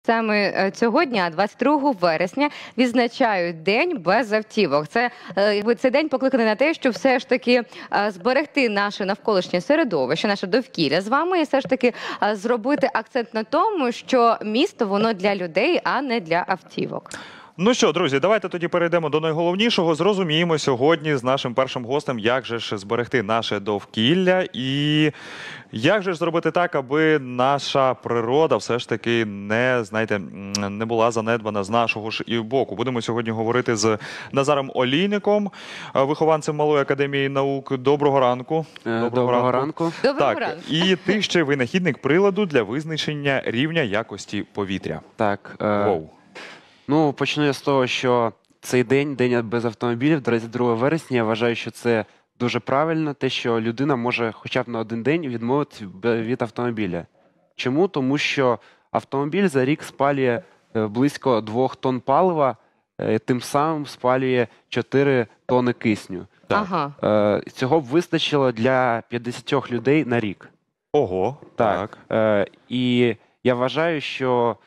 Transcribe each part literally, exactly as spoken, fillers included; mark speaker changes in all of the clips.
Speaker 1: Саме е, цього дня, двадцять другого вересня, відзначають День без автівок. Це, е, якби, цей день покликаний на те, щоб все ж таки е, зберегти наше навколишнє середовище, наше довкілля з вами, і все ж таки е, зробити акцент на тому, що місто, воно для людей, а не для автівок.
Speaker 2: Ну що, друзі, давайте тоді перейдемо до найголовнішого. Зрозуміємо сьогодні з нашим першим гостем, як же ж зберегти наше довкілля і як же ж зробити так, аби наша природа все ж таки не, знаєте, не була занедбана з нашого ж і боку. Будемо сьогодні говорити з Назаром Олійником, вихованцем Малої академії наук. Доброго ранку.
Speaker 3: Доброго, Доброго ранку. ранку.
Speaker 1: Доброго
Speaker 2: так,
Speaker 1: ранку.
Speaker 2: І ти ще винахідник приладу для визначення рівня якості повітря.
Speaker 3: Так. Е...
Speaker 2: Воу.
Speaker 3: Ну, почну я з того, що цей день, День без автомобілів, двадцять другого вересня, я вважаю, що це дуже правильно, те, що людина може хоча б на один день відмовитися від автомобіля. Чому? Тому що автомобіль за рік спалює близько двох тонн палива, тим самим спалює чотири тонни кисню.
Speaker 1: Ага.
Speaker 3: Цього б вистачило для п'ятдесят людей на рік.
Speaker 2: Ого,
Speaker 3: так. так. І я вважаю, що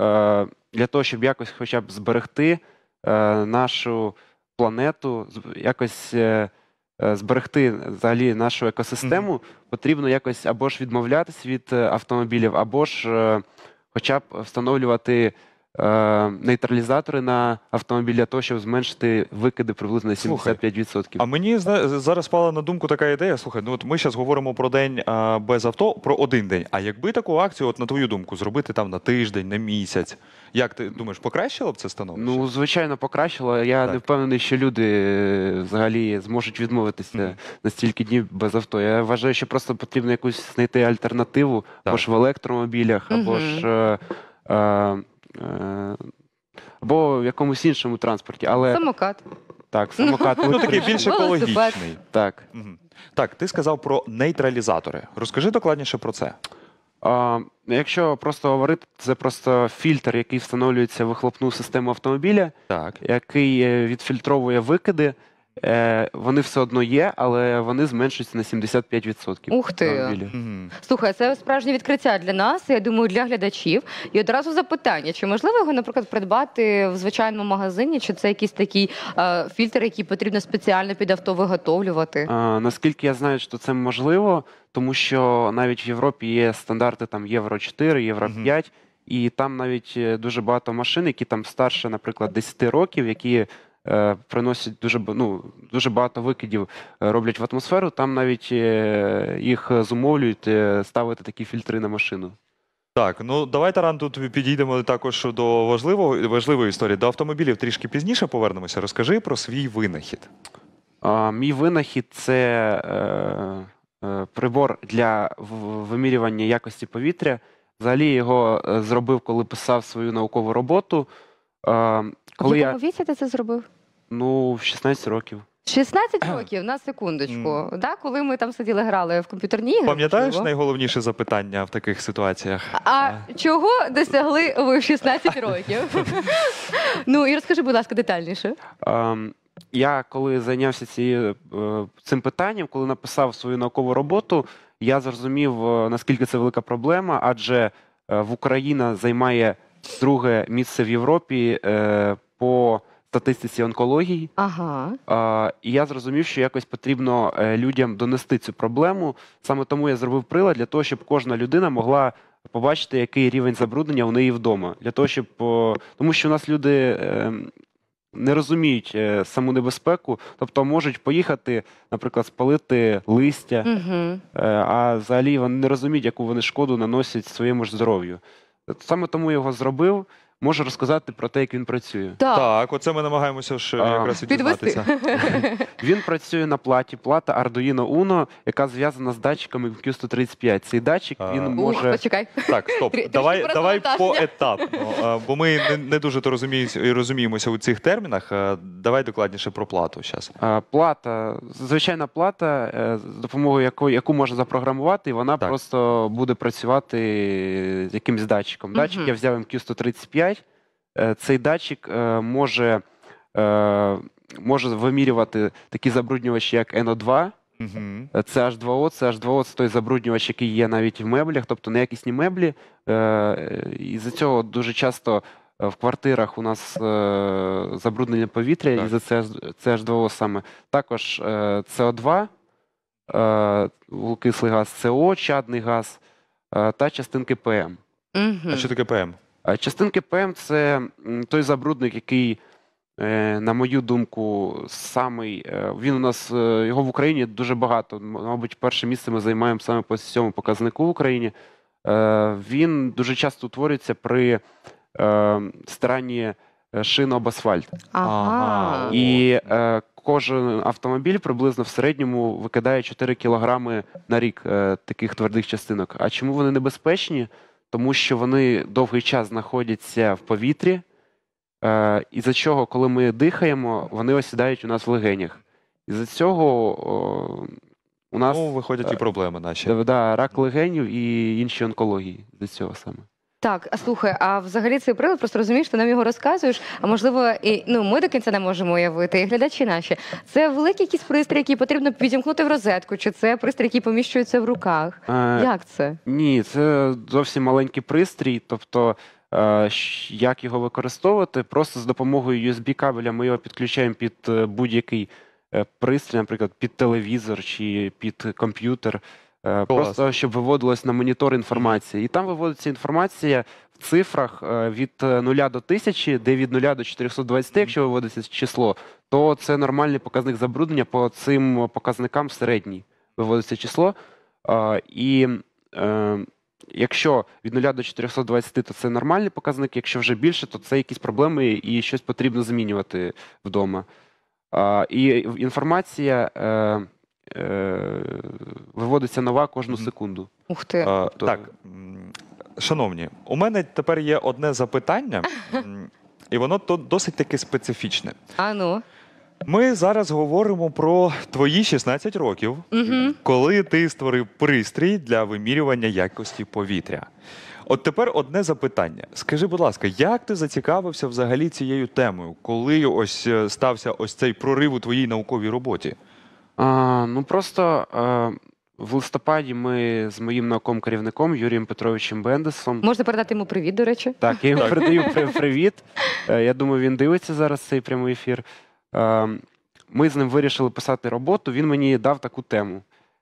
Speaker 3: для того, щоб якось хоча б зберегти е, нашу планету, якось е, зберегти взагалі нашу екосистему, mm-hmm. потрібно якось або ж відмовлятися від автомобілів, або ж е, хоча б встановлювати е, нейтралізатори на автомобілі для того, щоб зменшити викиди приблизно на сімдесят п'ять відсотків.
Speaker 2: А мені зараз спала на думку така ідея. Слухай, ну от ми зараз говоримо про день а, без авто, про один день. А якби таку акцію, от на твою думку, зробити там на тиждень, на місяць, як ти думаєш, покращило б це становище?
Speaker 3: Ну, звичайно, покращило. Я так. не впевнений, що люди взагалі зможуть відмовитися mm-hmm. на стільки днів без авто. Я вважаю, що просто потрібно якусь знайти альтернативу, так. або ж в електромобілях, mm-hmm. або ж е, е, е, або в якомусь іншому транспорті. Але...
Speaker 1: Самокат.
Speaker 3: Так, самокат.
Speaker 2: Ну, такий більш екологічний.
Speaker 3: Так.
Speaker 2: Mm-hmm. Так, ти сказав про нейтралізатори. Розкажи докладніше про це.
Speaker 3: А, якщо просто говорити, це просто фільтр, який встановлюється в вихлопну систему автомобіля,
Speaker 2: так.
Speaker 3: який відфільтровує викиди. Е, вони все одно є, але вони зменшуються на сімдесят п'ять відсотків.
Speaker 1: Ух ти!
Speaker 2: Mm-hmm.
Speaker 1: Слухай, це справжнє відкриття для нас, я думаю, для глядачів. І одразу запитання, чи можливо його, наприклад, придбати в звичайному магазині, чи це якийсь такий е, фільтр, який потрібно спеціально під авто виготовлювати?
Speaker 3: А, наскільки я знаю, що це можливо, тому що навіть в Європі є стандарти там Євро чотири, Євро п'ять, mm-hmm. і там навіть дуже багато машин, які там старше, наприклад, десять років, які приносять дуже, ну, дуже багато викидів, роблять в атмосферу, там навіть їх зумовлюють ставити такі фільтри на машину.
Speaker 2: Так, ну давай, Таран, тут підійдемо також до важливого, важливої історії. До автомобілів трішки пізніше повернемося. Розкажи про свій винахід.
Speaker 3: А, мій винахід – це е, е, прибор для вимірювання якості повітря. Взагалі його зробив, коли писав свою наукову роботу.
Speaker 1: Е, коли в якому я... віці ти це зробив?
Speaker 3: Ну, в шістнадцять років.
Speaker 1: шістнадцять років, на секундочку, mm. да? Коли ми там сиділи, грали в комп'ютерні ігри.
Speaker 2: Пам'ятаєш
Speaker 1: можливо?
Speaker 2: найголовніше запитання в таких ситуаціях?
Speaker 1: А чого досягли ви в шістнадцять років? Ну, і розкажи, будь ласка, детальніше.
Speaker 3: Um, я, коли зайнявся ці, цим питанням, коли написав свою наукову роботу, я зрозумів, наскільки це велика проблема, адже в Україна займає друге місце в Європі по статистиці онкології.
Speaker 1: Ага.
Speaker 3: А, і я зрозумів, що якось потрібно людям донести цю проблему. Саме тому я зробив прилад для того, щоб кожна людина могла побачити, який рівень забруднення у неї вдома. Для того, щоб, тому що у нас люди не розуміють саму небезпеку, тобто можуть поїхати, наприклад, спалити листя,
Speaker 1: угу.
Speaker 3: а взагалі вони не розуміють, яку вони шкоду наносять своєму ж здоров'ю. Саме тому його зробив. Можу розказати про те, як він працює.
Speaker 2: Так, так, оце ми намагаємося ж якраз і дізнатися.
Speaker 3: Він працює на платі, плата Arduino Uno, яка зв'язана з датчиками к'ю сто тридцять п'ять. Цей датчик, він
Speaker 1: Ух,
Speaker 3: може...
Speaker 1: почекай.
Speaker 2: Так, стоп, давай, давай поетапно, бо ми не, не дуже то розуміємося у цих термінах. Давай докладніше про плату зараз.
Speaker 3: Плата, звичайна плата, з допомогою якої, яку можна запрограмувати, і вона так. просто буде працювати з якимось датчиком. Датчик, угу. я взяв ем к'ю сто тридцять п'ять. Цей датчик може, може вимірювати такі забруднювачі, як ен о два,
Speaker 2: Мгм.
Speaker 3: Це Аш два О, це Аш два О, це той забруднювач, який є навіть в меблях, тобто неякісні меблі. Е, І з-за цього дуже часто е, в квартирах у нас е, забруднення повітря,
Speaker 2: Так.
Speaker 3: і за це це Аш два О саме. Також е, С О два, е, вуглекислий газ, С О, чадний газ е, та частинки П М.
Speaker 2: А
Speaker 1: Угу.
Speaker 2: що таке П М?
Speaker 3: А частинки П М – це м, той забрудник, який, е, на мою думку, самий. е, Він у нас, е, його в Україні дуже багато. М- Мабуть, перше місце ми займаємо саме по цьому показнику в Україні. Е, Він дуже часто утворюється при е, стиранні е, шин об асфальт.
Speaker 2: Ага.
Speaker 1: Ага.
Speaker 3: І е, кожен автомобіль приблизно в середньому викидає чотири кілограми на рік е, таких твердих частинок. А чому вони небезпечні? Тому що вони довгий час знаходяться в повітрі, е, із-за чого, коли ми дихаємо, вони осідають у нас в легенях. Із-за цього о, у нас
Speaker 2: Ну, виходять і проблеми наші.
Speaker 3: е, да, рак легенів і інші онкології з цього саме.
Speaker 1: Так, а слухай, а взагалі цей прилад, просто розумієш, ти нам його розказуєш, а можливо, і ну ми до кінця не можемо уявити, і глядачі наші. Це великий якийсь пристрій, який потрібно відімкнути в розетку, чи це пристрій, який поміщується в руках?
Speaker 3: Е,
Speaker 1: Як це?
Speaker 3: Ні, це зовсім маленький пристрій, тобто е, щ- як його використовувати, просто з допомогою ю ес бі-кабеля ми його підключаємо під е, будь-який е, пристрій, наприклад, під телевізор чи під комп'ютер, е, просто щоб виводилась на монітор інформація. І там виводиться інформація в цифрах е, від е, нуля до тисячі, де від нуля до чотирьохсот двадцяти, якщо виводиться число, то це нормальний показник забруднення, по цим показникам середній виводиться число. Е, І е, якщо від нуля до чотирьохсот двадцяти, то це нормальний показник, якщо вже більше, то це якісь проблеми і щось потрібно змінювати вдома. А, і інформація е, е, виводиться нова кожну
Speaker 2: Мгм.
Speaker 1: Ух
Speaker 3: секунду.
Speaker 1: ти.
Speaker 2: А,
Speaker 3: то-
Speaker 2: Так, м, шановні, у мене тепер є одне запитання, м, і воно то досить таки специфічне.
Speaker 1: А ну.
Speaker 2: Ми зараз говоримо про твої шістнадцять років,
Speaker 1: Угу.
Speaker 2: коли ти створив пристрій для вимірювання якості повітря. От тепер одне запитання. Скажи, будь ласка, як ти зацікавився взагалі цією темою, коли ось е, стався ось цей прорив у твоїй науковій роботі?
Speaker 3: А, ну просто е, в листопаді ми з моїм науковим керівником Юрієм Петровичем Бендесом.
Speaker 1: Можна передати йому привіт, до речі.
Speaker 3: Так, я йому передаю при- привіт. Е, Я думаю, він дивиться зараз цей прямий ефір. Е, Ми з ним вирішили писати роботу. Він мені дав таку тему.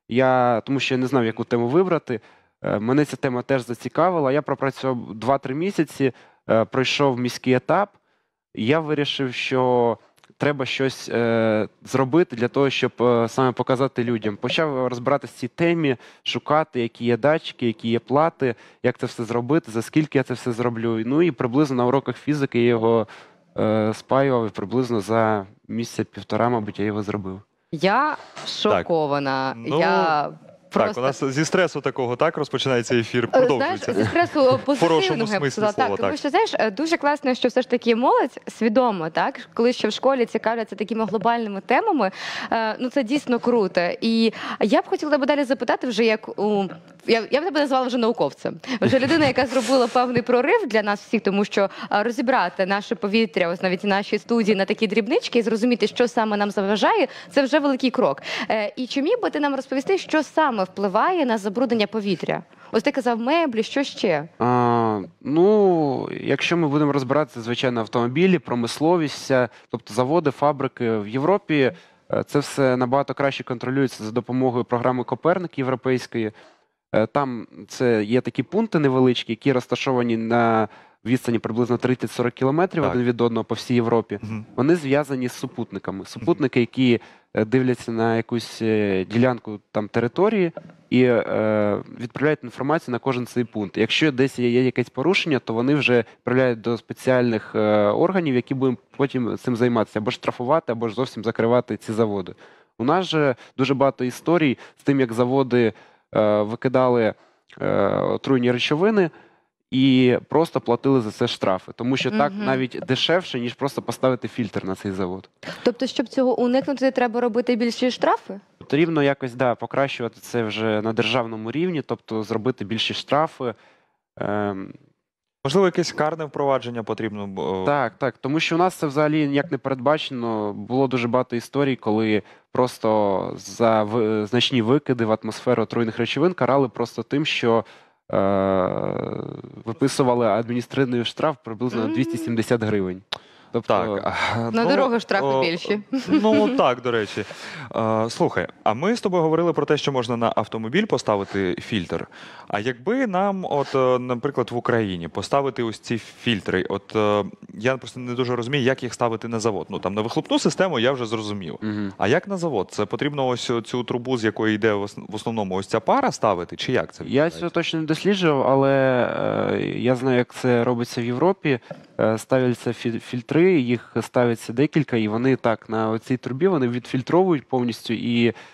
Speaker 3: Я, тому що я не знав, яку тему вибрати. Е, Мене ця тема теж зацікавила. Я пропрацював два-три місяці, е, пройшов міський етап. І я вирішив, що треба щось е, зробити для того, щоб е, саме показати людям. Почав розбиратися в цій темі, шукати, які є датчики, які є плати, як це все зробити, за скільки я це все зроблю. Ну і приблизно на уроках фізики я його е, спаював, і приблизно за місяця-півтора, мабуть, я його зробив.
Speaker 1: Я шокована.
Speaker 2: Ну,
Speaker 1: Я просто...
Speaker 2: Так, у нас зі стресу такого так розпочинається ефір,
Speaker 1: Е, Знаєш,
Speaker 2: продовжується.
Speaker 1: зі стресу
Speaker 2: хорошому
Speaker 1: позитивного, я б
Speaker 2: смислі
Speaker 1: сказала.
Speaker 2: слова,
Speaker 1: Так, тому
Speaker 2: так.
Speaker 1: що, знаєш, е, дуже класно, що все ж таки молодь свідомо, так, коли ще в школі цікавляться такими глобальними темами, е, ну це дійсно круто. І я б хотіла тебе далі запитати вже, як у... Я, я б тебе назвала вже науковцем. Вже людина, яка зробила певний прорив для нас всіх, тому що е, розібрати наше повітря, ось навіть в нашій студії, на такі дрібнички і зрозуміти, що саме нам заважає, це вже великий крок. Е, І чи міг би ти нам розповісти, що саме впливає на забруднення повітря? Ось ти казав меблі, що ще?
Speaker 3: А, ну, якщо ми будемо розбиратися, звичайно, автомобілі, промисловість, вся, тобто заводи, фабрики в Європі, е, це все набагато краще контролюється за допомогою програми Коперник європейської. Е, Там це є такі пункти невеличкі, які розташовані на відстані приблизно тридцять-сорок кілометрів
Speaker 2: Так.
Speaker 3: один від одного по всій Європі.
Speaker 2: Мгм.
Speaker 3: Вони зв'язані з супутниками. Супутники, які е, дивляться на якусь е, ділянку там території і е, відправляють інформацію на кожен цей пункт. Якщо десь є, є якесь порушення, то вони вже відправляють до спеціальних е, органів, які будуть потім цим займатися, або штрафувати, або ж зовсім закривати ці заводи. У нас же дуже багато історій з тим, як заводи е, викидали е, отруйні речовини і просто платили за це штрафи. Тому що так
Speaker 1: Мгм.
Speaker 3: навіть дешевше, ніж просто поставити фільтр на цей завод.
Speaker 1: Тобто, щоб цього уникнути, треба робити більші штрафи?
Speaker 3: Потрібно якось да, покращувати це вже на державному рівні, тобто зробити більші штрафи. Ем,
Speaker 2: Можливо, якесь карне впровадження потрібно? бо-
Speaker 3: Так, так, тому що у нас це взагалі ніяк не передбачено. Було дуже багато історій, коли просто за в- значні викиди в атмосферу отруйних речовин карали просто тим, що е- виписували адміністративний штраф приблизно на двісті сімдесят гривень. Тобто,
Speaker 2: Так. а,
Speaker 1: На
Speaker 2: ну,
Speaker 1: дорогу штрафи
Speaker 2: о,
Speaker 1: більші.
Speaker 2: Ну так, до речі. Е, Слухай, а ми з тобою говорили про те, що можна на автомобіль поставити фільтр. А якби нам, от, е, наприклад, в Україні поставити ось ці фільтри, от е, я просто не дуже розумію, як їх ставити на завод. Ну там на вихлопну систему я вже зрозумів.
Speaker 3: мгм.
Speaker 2: А як на завод? Це потрібно ось цю трубу, з якої йде в ос- в основному ось ця пара ставити, чи як це
Speaker 3: Я
Speaker 2: відбувається?
Speaker 3: цього точно не досліджував, але е, я знаю, як це робиться в Європі. Е, ставляться фі- фільтри, їх ставиться декілька, і вони так на цій трубі вони відфільтровують повністю. І е,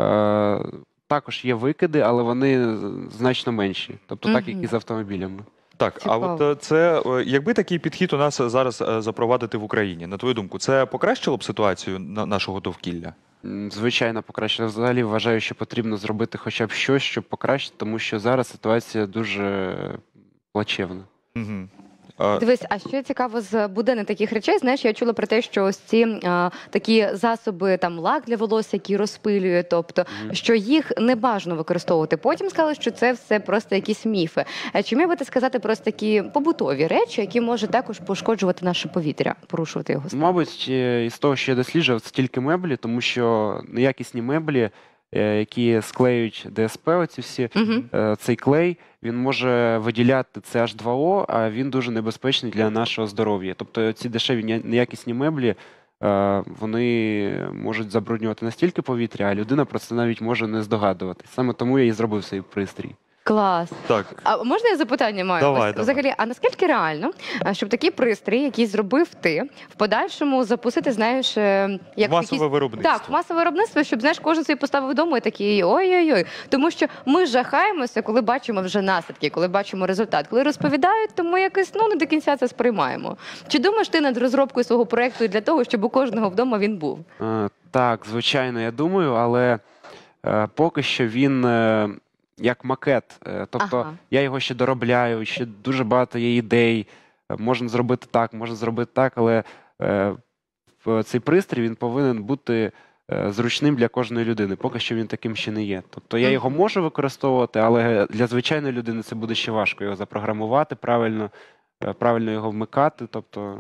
Speaker 3: також є викиди, але вони значно менші. Тобто так, як
Speaker 1: Мгм.
Speaker 3: і з автомобілями.
Speaker 2: Так, а от
Speaker 1: Цікаво.
Speaker 2: е, це е, якби такий підхід у нас зараз е, запровадити в Україні, на твою думку, це покращило б ситуацію на нашого довкілля?
Speaker 3: М, Звичайно, покращити. Взагалі вважаю, що потрібно зробити хоча б щось, щоб покращити, тому що зараз ситуація дуже плачевна.
Speaker 2: Угу. Е,
Speaker 1: Дивись, а що цікаво з буденних таких речей, знаєш, я чула про те, що ось ці а, такі засоби, там лак для волосся, які розпилює, тобто,
Speaker 3: Мгм.
Speaker 1: що їх не бажано використовувати. Потім сказали, що це все просто якісь міфи. А чи міг би ти сказати просто такі побутові речі, які можуть також пошкоджувати наше повітря, порушувати його стан?
Speaker 3: Мабуть, е, із того, що я досліджував, це тільки меблі, тому що неякісні меблі, е, які склеюють ДСП, оці всі,
Speaker 1: Угу.
Speaker 3: е, цей клей, він може виділяти це аш два о, а він дуже небезпечний для нашого здоров'я. Тобто ці дешеві ня- неякісні меблі, е, вони можуть забруднювати настільки повітря, а людина про це навіть може не здогадуватись. Саме тому я і зробив цей пристрій.
Speaker 1: Клас.
Speaker 2: так,
Speaker 1: А можна я запитання маю?
Speaker 2: Давай,
Speaker 1: Ось,
Speaker 2: давай.
Speaker 1: взагалі, а наскільки реально, а, щоб такий пристрій, який зробив ти, в подальшому запустити, знаєш, е, як
Speaker 2: масове
Speaker 1: якісь-
Speaker 2: виробництво.
Speaker 1: Так, масове виробництво, щоб знаєш, кожен собі поставив вдома і такий ой-ой-ой. Тому що ми жахаємося, коли бачимо вже наслідки, коли бачимо результат. Коли розповідають, то ми якось ну не до кінця це сприймаємо. Чи думаєш ти над розробкою свого проекту для того, щоб у кожного вдома він був?
Speaker 3: Е, Так, звичайно, я думаю, але е, поки що він е, як макет. Е, Тобто
Speaker 1: Ага.
Speaker 3: я його ще доробляю, ще дуже багато є ідей. Е, Можна зробити так, можна зробити так, але е, в- цей пристрій він повинен бути е, зручним для кожної людини. Поки що він таким ще не є. Тобто я його
Speaker 1: Мгм.
Speaker 3: можу використовувати, але для звичайної людини це буде ще важко його запрограмувати правильно, е, правильно його вмикати. Тобто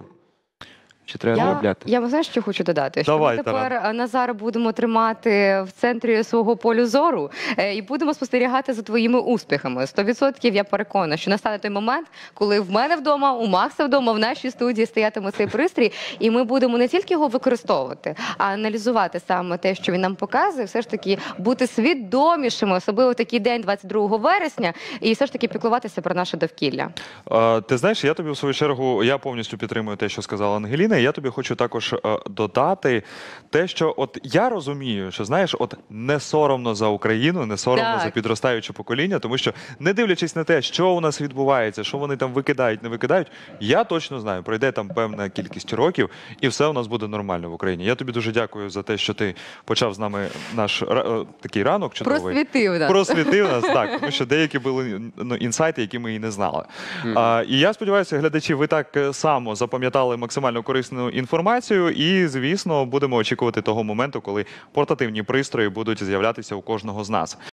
Speaker 3: ще треба
Speaker 1: Я,
Speaker 3: доробляти.
Speaker 1: я знаєш, що хочу додати? Що
Speaker 2: Давай,
Speaker 1: ми тепер
Speaker 2: Таран.
Speaker 1: а, Назар будемо тримати в центрі свого полю зору е, і будемо спостерігати за твоїми успіхами. Сто відсотків я переконана, що настане той момент, коли в мене вдома, у Макса вдома, в нашій студії стоятиме цей пристрій, і ми будемо не тільки його використовувати, а аналізувати саме те, що він нам показує, все ж таки бути свідомішими, особливо в такий день, двадцять другого вересня, і все ж таки піклуватися про наше довкілля.
Speaker 2: Е, Ти знаєш, я тобі в свою чергу я повністю підтримую те, що сказала Ангеліна. І я тобі хочу також е, додати те, що от я розумію, що знаєш, от не соромно за Україну, не соромно
Speaker 1: Так.
Speaker 2: за підростаюче покоління, тому що не дивлячись на те, що у нас відбувається, що вони там викидають, не викидають, я точно знаю, пройде там певна кількість років, і все у нас буде нормально в Україні. Я тобі дуже дякую за те, що ти почав з нами наш ра- е, такий ранок чудовий.
Speaker 1: Просвітив нас.
Speaker 2: Просвітив нас, так, тому що деякі були ну, інсайти, які ми і не знали.
Speaker 3: Мгм.
Speaker 2: А, і я сподіваюся, глядачі, ви так е, само запам'ятали максимально корисну інформацію. І, звісно, будемо очікувати того моменту, коли портативні пристрої будуть з'являтися у кожного з нас.